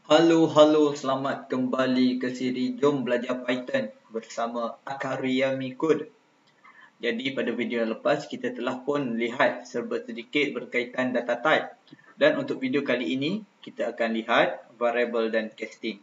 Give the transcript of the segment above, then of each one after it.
Halo, selamat kembali ke siri Jom Belajar Python bersama Akariyami Code. Jadi pada video yang lepas kita telah pun lihat serba sedikit berkaitan data type. Dan untuk video kali ini kita akan lihat variable dan casting.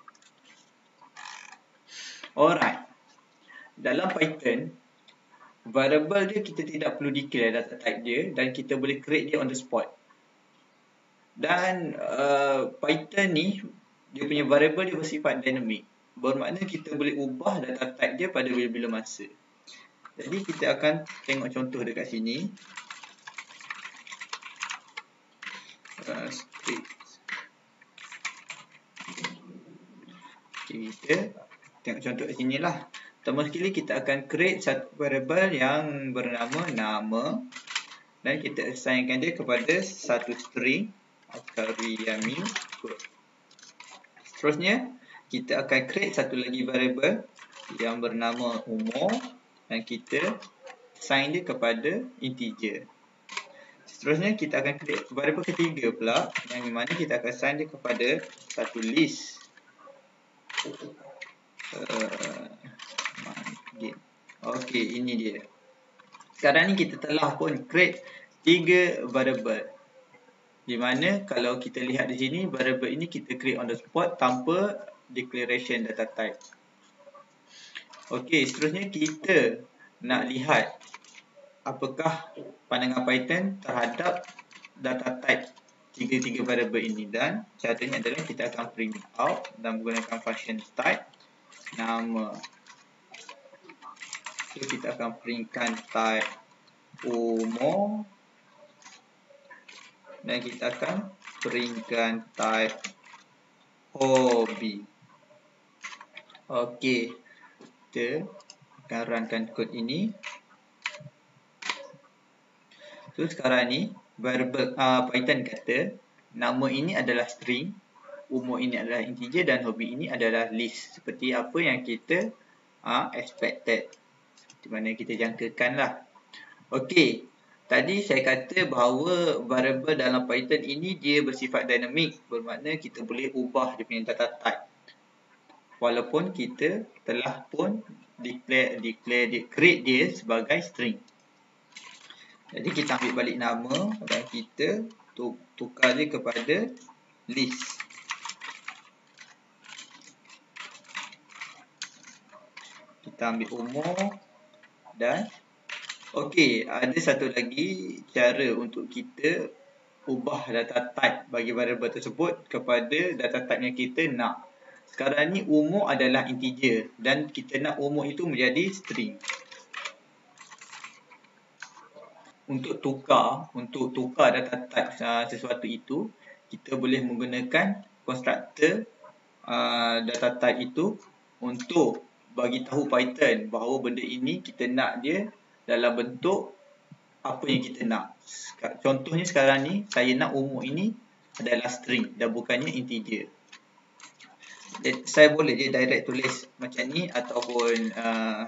Alright, dalam Python variable dia kita tidak perlu declare data type dia dan kita boleh create dia on the spot. Dan Python ni dia punya variable dia bersifat dynamic. Bermakna kita boleh ubah data type dia pada bila-bila masa. Jadi kita akan tengok contoh dekat sini. Kita tengok contoh kat sini lah. Pertama sekali kita akan create satu variable yang bernama nama. Dan kita assignkan dia kepada satu string Akariyami Code. Seterusnya, kita akan create satu lagi variable yang bernama umur dan kita assign dia kepada integer. Seterusnya, kita akan create variable ketiga pula yang mana kita akan assign dia kepada satu list. Okey, ini dia. Sekarang ni kita telah pun create 3 variable. Di mana kalau kita lihat di sini, variable ini kita create on the spot tanpa declaration data type. Okey, seterusnya kita nak lihat apakah pandangan Python terhadap data type tiga-tiga variable ini, dan caranya adalah kita akan print out dan menggunakan function type nama. So, kita akan printkan type umur dan kita akan printkan type hobi. Okey, kita akan runkan kod ini. So sekarang ni variable Python kata nama ini adalah string, umur ini adalah integer dan hobi ini adalah list, seperti apa yang kita expected, di mana kita jangkakan lah. Okey, tadi saya kata bahawa variable dalam Python ini dia bersifat dynamic, bermakna kita boleh ubah dia punya data type. Walaupun kita telah pun create dia sebagai string. Jadi kita ambil balik nama dan kita tukar dia kepada list. Kita ambil umur dan okey, ada satu lagi cara untuk kita ubah data type bagi variable tersebut kepada data type yang kita nak. Sekarang ni umur adalah integer dan kita nak umur itu menjadi string. Untuk tukar data type sesuatu itu, kita boleh menggunakan constructor data type itu untuk bagi tahu Python bahawa benda ini kita nak dia dalam bentuk apa yang kita nak. Contohnya sekarang ni saya nak umur ini adalah string dan bukannya integer. Saya boleh je direct tulis macam ni ataupun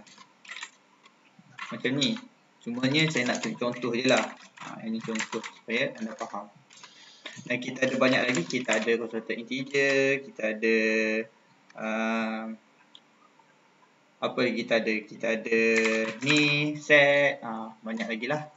macam ni. Cumanya saya nak tunjuk contoh je lah. Ini contoh supaya anda faham. Dan kita ada banyak lagi. Kita ada constructor integer. Kita ada apa lagi kita ada? Kita ada ni, set. Banyak lagi lah.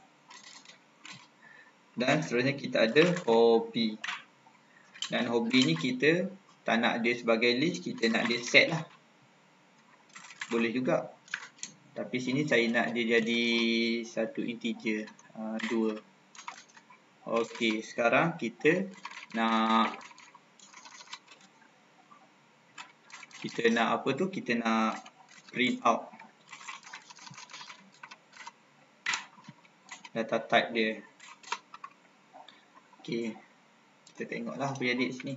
Dan seterusnya kita ada hobi. Dan hobi ni kita tak nak dia sebagai list. Kita nak dia set lah. Boleh juga. Tapi sini saya nak dia jadi satu integer, 2. Okey, sekarang kita nak apa tu? Kita nak print out data type dia. Okey, kita tengoklah apa jadi sini.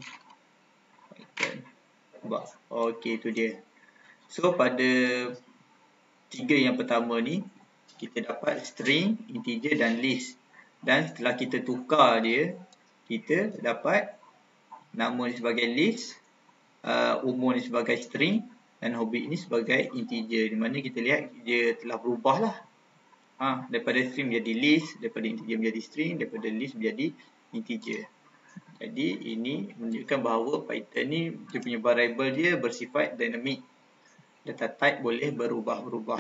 Okey, tu dia. So pada 3 yang pertama ni kita dapat string, integer dan list. Dan setelah kita tukar dia, kita dapat nama ni sebagai list, umur ni sebagai string dan hobi ni sebagai integer. Di mana kita lihat dia telah berubah lah. Daripada string menjadi list, daripada integer menjadi string, daripada list menjadi integer. Jadi ini menunjukkan bahawa Python ni dia punya variable dia bersifat dynamic. Data type boleh berubah-ubah.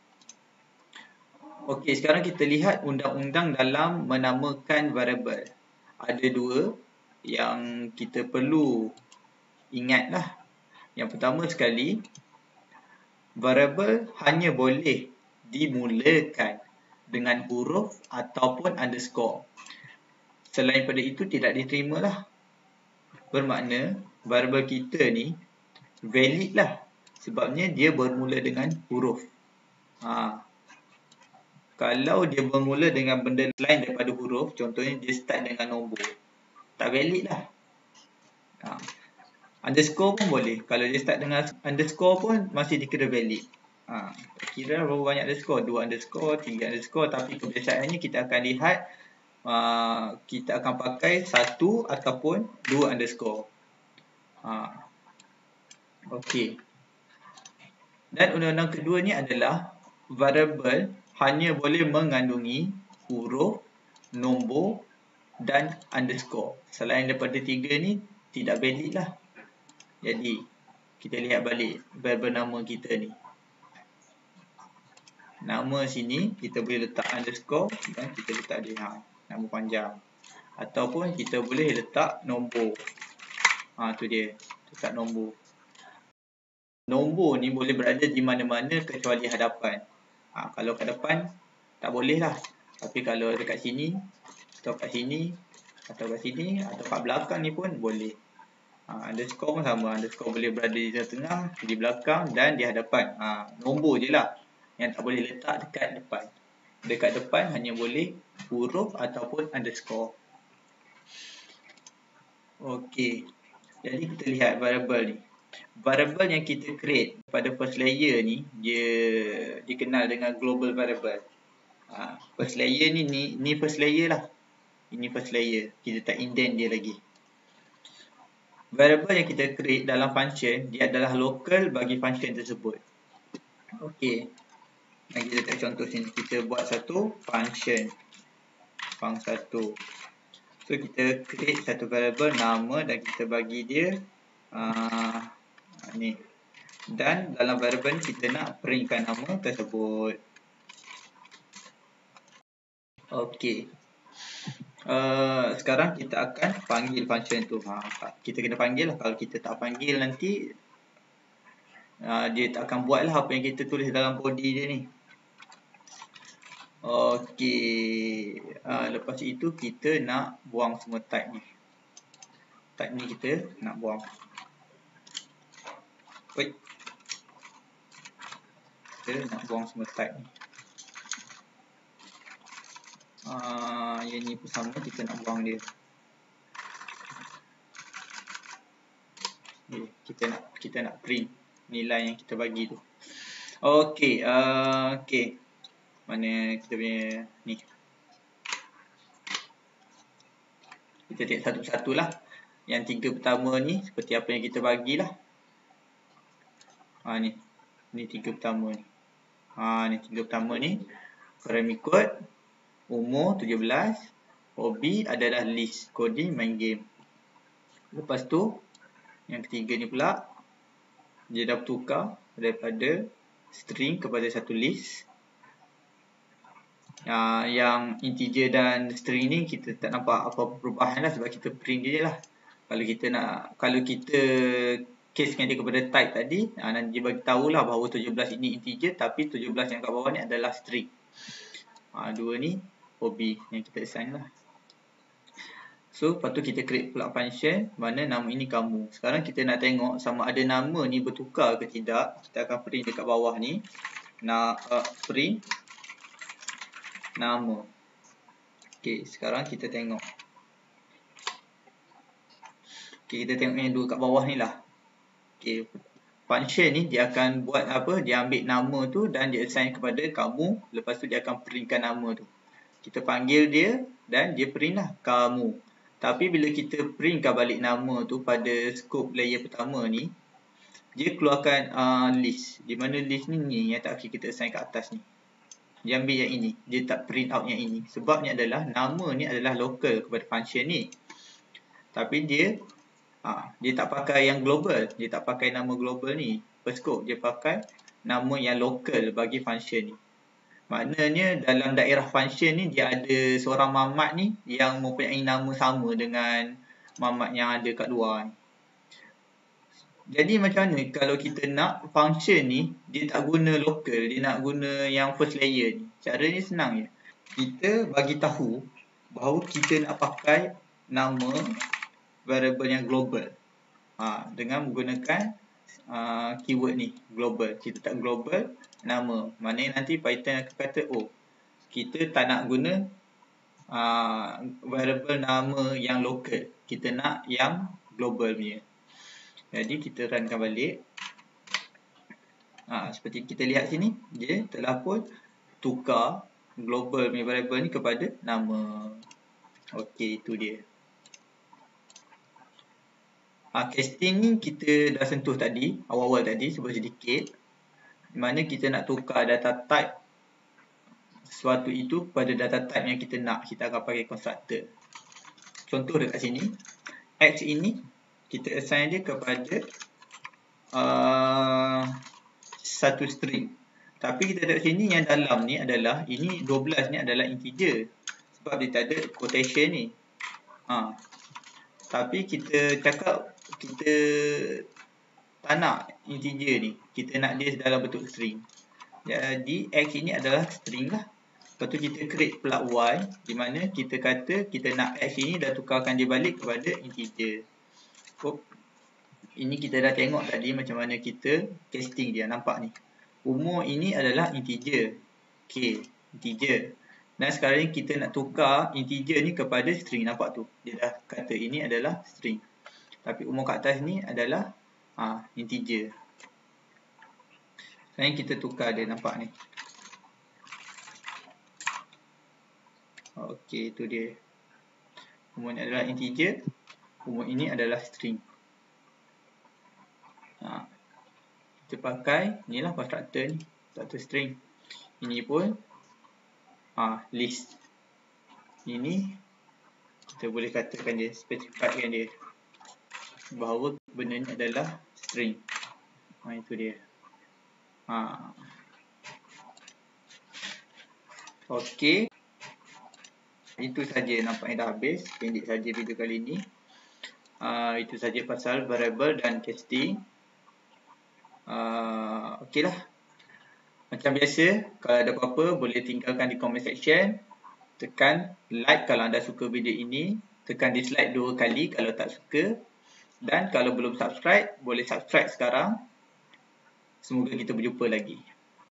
Okey, sekarang kita lihat undang-undang dalam menamakan variable. Ada dua yang kita perlu ingatlah. Yang pertama sekali, variable hanya boleh dimulakan dengan huruf ataupun underscore. Selain pada itu tidak diterima lah. Bermakna variable kita ni valid lah. Sebabnya dia bermula dengan huruf. Kalau dia bermula dengan benda lain daripada huruf, contohnya dia start dengan nombor, tak valid lah. Underscore pun boleh. Kalau dia start dengan underscore pun masih dikira valid. Tak kira berapa banyak underscore, 2 underscore, 3 underscore. Tapi kebiasaannya kita akan lihat kita akan pakai 1 ataupun 2 underscore. Okey. Dan undang-undang kedua ni adalah variable hanya boleh mengandungi huruf, nombor dan underscore. Selain daripada 3 ni tidak valid lah. Jadi kita lihat balik variable nama kita ni. Nama sini kita boleh letak underscore dan kita letak dia nama panjang. Ataupun kita boleh letak nombor. Tu dia. Letak nombor. Nombor ni boleh berada di mana-mana kecuali hadapan. Kalau kat depan tak boleh lah. Tapi kalau dekat sini atau kat sini atau kat sini atau kat belakang ni pun boleh. Underscore pun sama. Underscore boleh berada di tengah, di belakang dan di hadapan. Nombor je lah yang tak boleh letak dekat depan. Dekat depan hanya boleh huruf ataupun underscore. Okey. Jadi kita lihat variable ni. Variable yang kita create pada first layer ni, dia dikenal dengan global variable. First layer ni first layer lah. Ini first layer. Kita tak indent dia lagi. Variable yang kita create dalam function, dia adalah local bagi function tersebut. Okey. Dan kita tak contoh sini. Kita buat satu function. Func1. So kita create satu variable nama dan kita bagi dia ni. Dan dalam variable ni kita nak printkan nama tersebut. Okey. Sekarang kita akan panggil function tu. Kita kena panggil lah. Kalau kita tak panggil nanti dia tak akan buat lah apa yang kita tulis dalam body dia ni. Okey. Lepas itu kita nak buang semua type ni. Type ni kita nak buang. Wait. Kita nak buang semua type ni. Yang ni pun sama, kita nak buang dia. Kita nak print nilai yang kita bagi tu. Okey. Okey. Mana kita punya ni. Kita tengok satu-satu lah. Yang 3 pertama ni seperti apa yang kita bagilah. Ni 3 pertama ni. Ni 3 pertama ni. Korang ikut. Umur 17. Hobi adalah list. Coding, main game. Lepas tu yang ketiga ni pula, dia dah bertukar daripada string kepada satu list. Yang integer dan string ni kita tak nampak apa perubahan lah sebab kita print dia lah. Kalau kita casekan dia kepada type tadi, nanti dia bagi tahulah bahawa 17 ini integer tapi 17 yang kat bawah ni adalah string. Dua ni hobi yang kita assign lah. So, lepas tu kita create pula function mana nama ini kamu. Sekarang kita nak tengok sama ada nama ni bertukar ke tidak. Kita akan print dekat bawah ni. Print nama. Okey, sekarang kita tengok. Okey, kita tengok yang dua kat bawah ni lah. Okey, function ni dia akan buat apa? Dia ambil nama tu dan dia assign kepada kamu. Lepas tu dia akan printkan nama tu. Kita panggil dia dan dia print lah kamu. Tapi bila kita printkan balik nama tu pada scope layer pertama ni, dia keluarkan list. Di mana list ni yang tak kita assign kat atas ni. Dia ambil yang ini. Dia tak print out yang ini. Sebabnya adalah nama ni adalah local kepada function ni. Tapi dia tak pakai yang global. Dia tak pakai nama global ni per scope. Dia pakai nama yang local bagi function ni. Maknanya dalam daerah function ni dia ada seorang mamat ni yang mempunyai nama sama dengan mamat yang ada kat luar ni. Jadi macam mana kalau kita nak function ni dia tak guna local, dia nak guna yang first layer ni. Caranya senang je. Kita bagi tahu bahawa kita nak pakai nama variable yang global. Dengan menggunakan keyword ni, global. Kita tak global nama. Maknanya nanti Python akan kata, oh, kita tak nak guna variable nama yang local. Kita nak yang global punya. Jadi kita runkan balik. Seperti kita lihat sini, dia telah pun tukar global punya variable ni kepada nama. Okey, itu dia. Casting ni kita dah sentuh tadi, awal-awal tadi sebelum sedikit. Di mana kita nak tukar data type sesuatu itu pada data type yang kita nak. Kita akan pakai constructor. Contoh dekat sini, X ini kita assign dia kepada satu string. Tapi kita tengok sini yang dalam ni adalah, ini 12 ni adalah integer. Sebab dia tak ada quotation ni. Tapi kita cakap kita tak nak integer ni. Kita nak dia dalam bentuk string. Jadi X ini adalah string lah. Lepas tu kita create plug Y, di mana kita kata kita nak X ini dah tukarkan dia balik kepada integer. Ini kita dah tengok tadi macam mana kita casting dia. Nampak ni. Umur ini adalah integer. K, integer. Dan sekarang ni kita nak tukar integer ni kepada string. Nampak tu. Dia dah kata ini adalah string. Tapi umur kat atas ni adalah integer. Sekarang kita tukar dia. Nampak ni. Okey, itu dia. Umur ni adalah integer. Umur ini adalah string. Kita pakai, inilah constructor ni. Satu string. Ini pun list. Ini kita boleh katakan dia, specifykan dia bahawa benda ni adalah string. Itu dia. Okey. Itu saja, nampaknya dah habis. Pendek saja video kali ini. Itu saja pasal variable dan casting. Okeylah. Macam biasa, kalau ada apa-apa boleh tinggalkan di comment section. Tekan like kalau anda suka video ini. Tekan dislike 2 kali kalau tak suka. Dan kalau belum subscribe, boleh subscribe sekarang. Semoga kita berjumpa lagi.